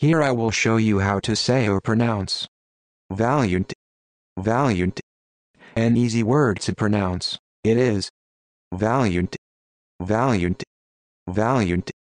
Here I will show you how to say or pronounce valiant, valiant. An easy word to pronounce. It is valiant, valiant, valiant.